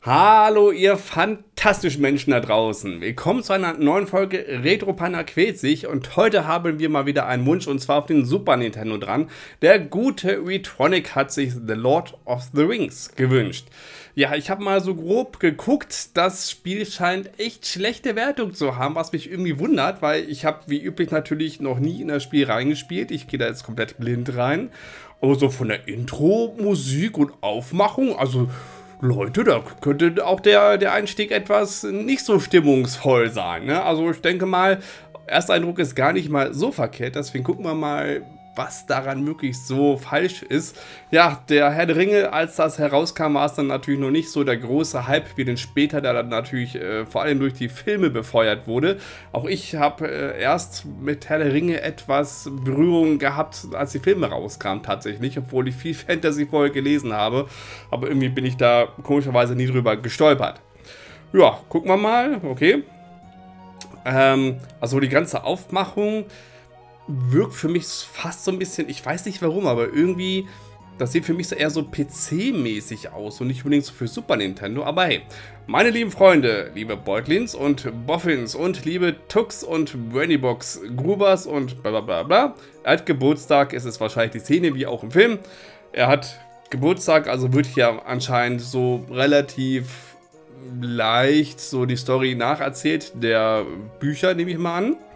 Hallo ihr fantastischen Menschen da draußen. Willkommen zu einer neuen Folge Retro Panda quält sich und heute haben wir mal wieder einen Wunsch und zwar auf den Super Nintendo dran. Der gute Retronic hat sich The Lord of the Rings gewünscht. Ja, ich habe mal so grob geguckt, das Spiel scheint echt schlechte Wertung zu haben, was mich irgendwie wundert, weil ich habe wie üblich natürlich noch nie in das Spiel reingespielt. Ich gehe da jetzt komplett blind rein. Aber so von der Intro, Musik und Aufmachung, also Leute, da könnte auch der Einstieg etwas nicht so stimmungsvoll sein, ne? Also ich denke mal, erster Eindruck ist gar nicht mal so verkehrt, deswegen gucken wir mal, was daran wirklich so falsch ist. Ja, der Herr der Ringe, als das herauskam, war es dann natürlich noch nicht so der große Hype wie den später, der dann natürlich vor allem durch die Filme befeuert wurde. Auch ich habe erst mit Herr der Ringe etwas Berührung gehabt, als die Filme rauskamen tatsächlich, obwohl ich viel Fantasy vorher gelesen habe. Aber irgendwie bin ich da komischerweise nie drüber gestolpert. Ja, gucken wir mal, okay. Also die ganze Aufmachung wirkt für mich fast so ein bisschen, ich weiß nicht warum, aber irgendwie, das sieht für mich so eher so PC-mäßig aus und nicht unbedingt so für Super Nintendo. Aber hey, meine lieben Freunde, liebe Beutlins und Boffins und liebe Tux und Brainibox Grubers und bla bla bla bla. Er hat Geburtstag, es ist wahrscheinlich die Szene wie auch im Film. Er hat Geburtstag, also wird hier anscheinend so relativ leicht so die Story nacherzählt der Bücher, nehme ich mal an.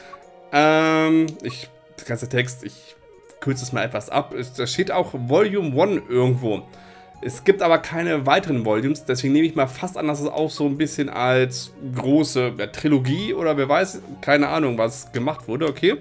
Der ganze Text, ich kürze es mal etwas ab. Da steht auch Volume 1 irgendwo. Es gibt aber keine weiteren Volumes, deswegen nehme ich mal fast an, dass es auch so ein bisschen als große Trilogie oder wer weiß, keine Ahnung, was gemacht wurde, okay?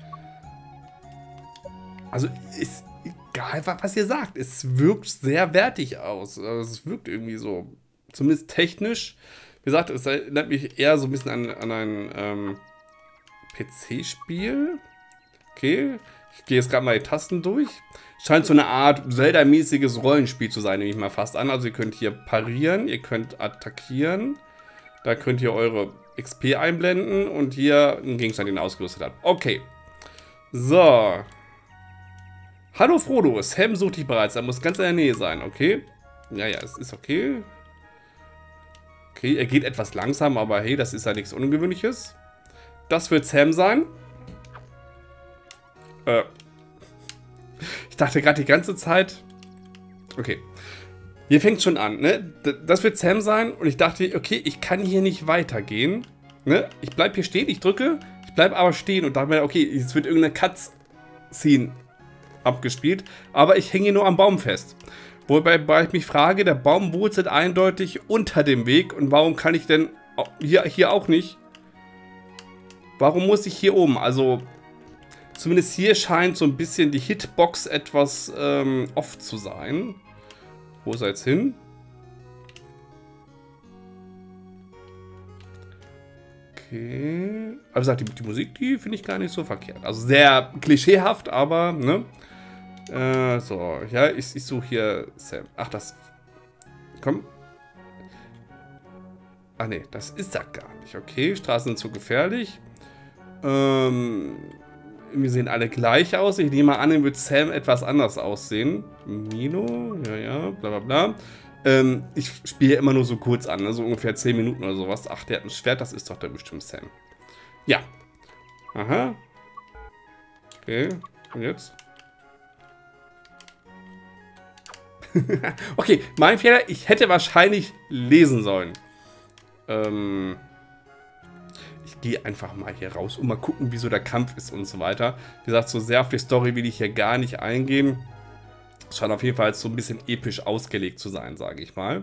Also ist egal, was ihr sagt, es wirkt sehr wertig aus. Also, es wirkt irgendwie so, zumindest technisch. Wie gesagt, es erinnert mich eher so ein bisschen an ein PC-Spiel. Okay, ich gehe jetzt gerade mal die Tasten durch. Scheint so eine Art Zelda-mäßiges Rollenspiel zu sein, nehme ich mal fast an. Also ihr könnt hier parieren, ihr könnt attackieren. Da könnt ihr eure XP einblenden und hier einen Gegenstand, den ihr ausgerüstet habt. Okay. So. Hallo Frodo, Sam sucht dich bereits. Er muss ganz in der Nähe sein, okay? Ja, es ist okay. Okay, er geht etwas langsam, aber hey, das ist ja nichts Ungewöhnliches. Das wird Sam sein. Ich dachte gerade die ganze Zeit... Okay. Hier fängt schon an, ne? Das wird Sam sein und ich dachte, okay, ich kann hier nicht weitergehen. Ne? Ich bleib hier stehen, ich drücke, ich bleib aber stehen und dachte mir, okay, jetzt wird irgendeine Cutscene abgespielt, aber ich hänge hier nur am Baum fest. Wobei ich mich frage, der Baum wurzelt eindeutig unter dem Weg und warum kann ich denn hier auch nicht... Warum muss ich hier oben? Also, zumindest hier scheint so ein bisschen die Hitbox etwas off zu sein. Wo ist er jetzt hin? Okay. Aber wie gesagt, die Musik, die finde ich gar nicht so verkehrt. Also sehr klischeehaft, aber, ne? So, ja, ich suche hier Sam. Ach, das... Komm. Ah, ne, das ist er gar nicht. Okay, Straßen sind zu gefährlich. Wir sehen alle gleich aus. Ich nehme mal an, dann wird Sam etwas anders aussehen. Mino, ja, bla bla bla. Ich spiele immer nur so kurz an, ne? So ungefähr 10 Minuten oder sowas. Ach, der hat ein Schwert, das ist doch der bestimmt Sam. Ja. Aha. Okay, und jetzt? Okay, mein Fehler, ich hätte wahrscheinlich lesen sollen. Ich gehe einfach mal hier raus und mal gucken, wie so der Kampf ist und so weiter. Wie gesagt, so sehr auf die Story will ich hier gar nicht eingehen. Es scheint auf jeden Fall so ein bisschen episch ausgelegt zu sein, sage ich mal.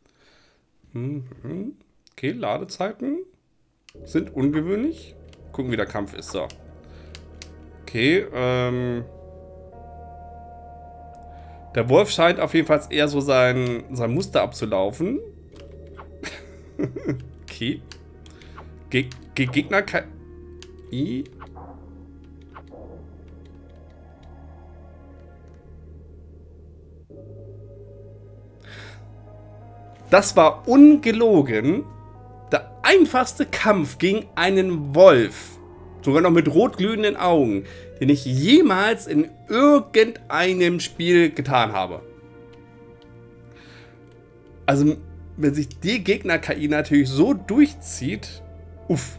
Okay, Ladezeiten sind ungewöhnlich. Gucken, wie der Kampf ist. So. Okay, der Wolf scheint auf jeden Fall eher so sein Muster abzulaufen. Okay. Gegner KI. Das war ungelogen der einfachste Kampf gegen einen Wolf. Sogar noch mit rotglühenden Augen, den ich jemals in irgendeinem Spiel getan habe. Also wenn sich die Gegner-KI natürlich so durchzieht, uff.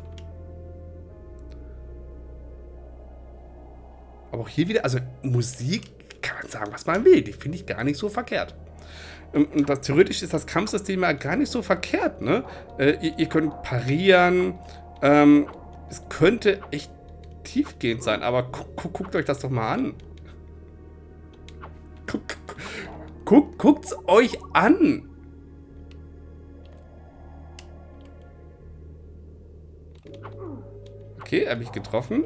Aber auch hier wieder, also Musik kann man sagen, was man will. Die finde ich gar nicht so verkehrt. Und theoretisch ist das Kampfsystem ja gar nicht so verkehrt, ne? Ihr könnt parieren. Es könnte echt tiefgehend sein, aber guckt euch das doch mal an. Guckt's euch an! Okay, habe ich getroffen.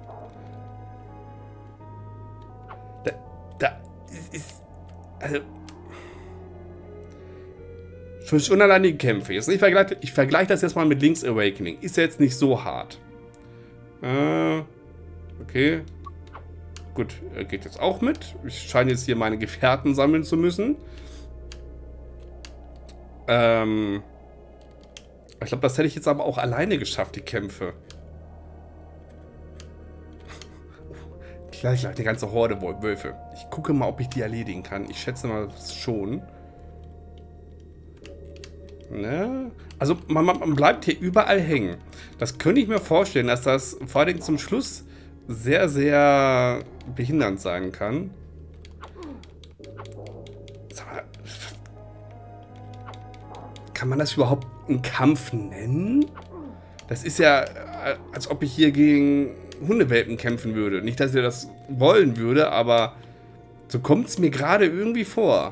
Da ist also schon allein die Kämpfe. Jetzt ich vergleiche das jetzt mal mit Link's Awakening. Ist ja jetzt nicht so hart. Okay. Gut, er geht jetzt auch mit. Ich scheine jetzt hier meine Gefährten sammeln zu müssen. Ich glaube, das hätte ich jetzt aber auch alleine geschafft, die Kämpfe. Gleich eine ganze Horde Wölfe. Ich gucke mal, ob ich die erledigen kann. Ich schätze mal schon. Ne? Also man bleibt hier überall hängen. Das könnte ich mir vorstellen, dass das vor allem zum Schluss sehr, sehr behindernd sein kann. Sag mal, kann man das überhaupt einen Kampf nennen? Das ist ja, als ob ich hier gegen Hundewelpen kämpfen würde. Nicht, dass ich das wollen würde, aber so kommt es mir gerade irgendwie vor.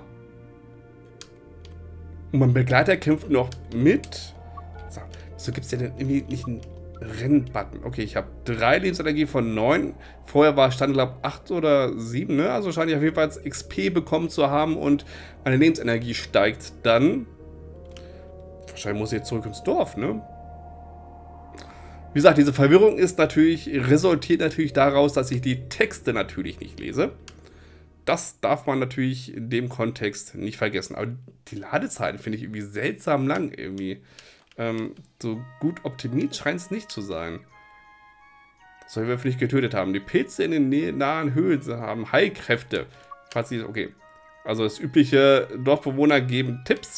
Und mein Begleiter kämpft noch mit. So, wieso gibt es ja denn irgendwie nicht einen Rennbutton? Okay, ich habe 3 Lebensenergie von 9. Vorher stand, glaube ich, 8 oder 7, ne? Also scheine ich auf jeden Fall XP bekommen zu haben und meine Lebensenergie steigt dann. Wahrscheinlich muss ich jetzt zurück ins Dorf, ne? Wie gesagt, diese Verwirrung resultiert natürlich daraus, dass ich die Texte natürlich nicht lese. Das darf man natürlich in dem Kontext nicht vergessen. Aber die Ladezeiten finde ich irgendwie seltsam lang. Irgendwie so gut optimiert scheint es nicht zu sein. Sollen wir nicht getötet haben. Die Pilze in den nahen Höhlen haben Heilkräfte. Okay. Also das übliche, Dorfbewohner geben Tipps.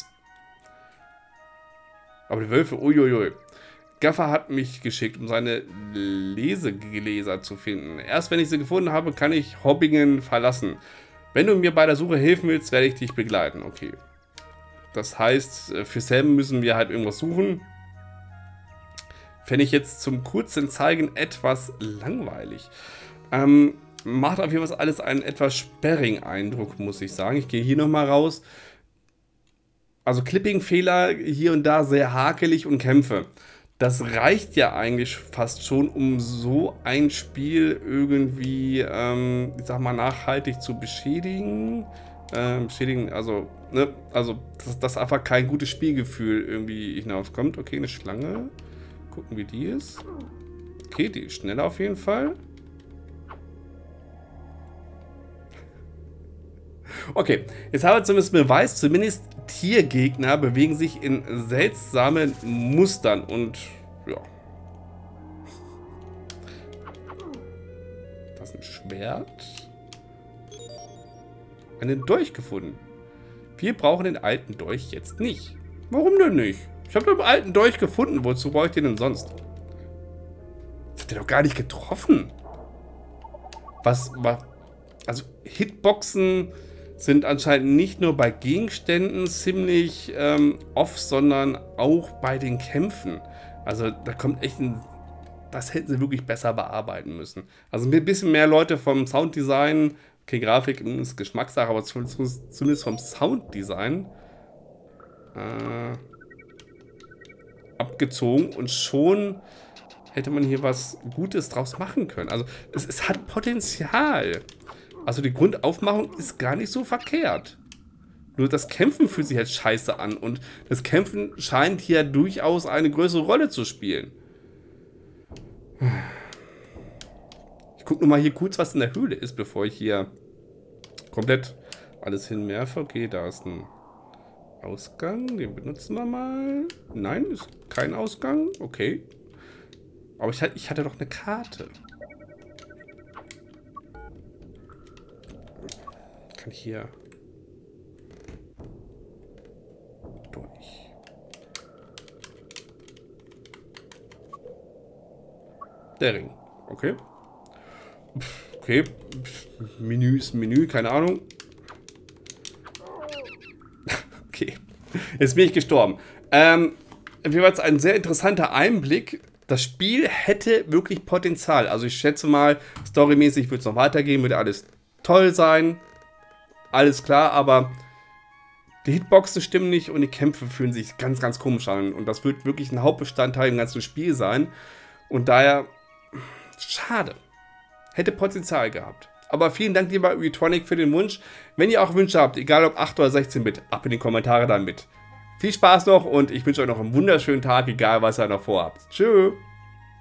Aber die Wölfe, uiuiui. Gaffer hat mich geschickt, um seine Lesegläser zu finden. Erst wenn ich sie gefunden habe, kann ich Hobbingen verlassen. Wenn du mir bei der Suche helfen willst, werde ich dich begleiten. Okay. Das heißt, für Sam müssen wir halt irgendwas suchen. Fände ich jetzt zum kurzen Zeigen etwas langweilig. Macht auf jeden Fall alles einen etwas sperrigen Eindruck, muss ich sagen. Ich gehe hier nochmal raus. Also Clipping-Fehler hier und da sehr hakelig und Kämpfe. Das reicht ja eigentlich fast schon, um so ein Spiel irgendwie, ich sag mal, nachhaltig zu beschädigen. Also, ne, also dass einfach kein gutes Spielgefühl irgendwie hinauskommt. Okay, eine Schlange. Gucken, wie die ist. Okay, die ist schneller auf jeden Fall. Okay, jetzt haben wir zumindest Beweis, zumindest Tiergegner bewegen sich in seltsamen Mustern und ja. Das ist ein Schwert. Einen Dolch gefunden. Wir brauchen den alten Dolch jetzt nicht. Warum denn nicht? Ich habe den alten Dolch gefunden. Wozu brauche ich den denn sonst? Das hat der doch gar nicht getroffen. Also Hitboxen sind anscheinend nicht nur bei Gegenständen ziemlich off, sondern auch bei den Kämpfen. Also da kommt echt das hätten sie wirklich besser bearbeiten müssen. Also ein bisschen mehr Leute vom Sounddesign, okay, Grafik ist Geschmackssache, aber zumindest vom Sounddesign abgezogen und schon hätte man hier was Gutes draus machen können. Also es hat Potenzial. Also die Grundaufmachung ist gar nicht so verkehrt. Nur das Kämpfen fühlt sich jetzt scheiße an und das Kämpfen scheint hier durchaus eine größere Rolle zu spielen. Ich gucke nur mal hier kurz, was in der Höhle ist, bevor ich hier komplett alles hinwerfe. Okay, da ist ein Ausgang, den benutzen wir mal. Nein, ist kein Ausgang. Okay. Aber ich hatte doch eine Karte. Kann ich hier durch? Der Ring. Okay. Okay. Menü ist ein Menü, keine Ahnung. Okay. Jetzt bin ich gestorben. Wie war es ein sehr interessanter Einblick. Das Spiel hätte wirklich Potenzial. Also ich schätze mal, storymäßig wird es noch weitergehen, wird alles toll sein. Alles klar, aber die Hitboxen stimmen nicht und die Kämpfe fühlen sich ganz, ganz komisch an. Und das wird wirklich ein Hauptbestandteil im ganzen Spiel sein. Und daher, schade. Hätte Potenzial gehabt. Aber vielen Dank, lieber Retronic, für den Wunsch. Wenn ihr auch Wünsche habt, egal ob 8 oder 16-Bit, ab in die Kommentare damit. Viel Spaß noch und ich wünsche euch noch einen wunderschönen Tag, egal was ihr noch vorhabt. Tschüss.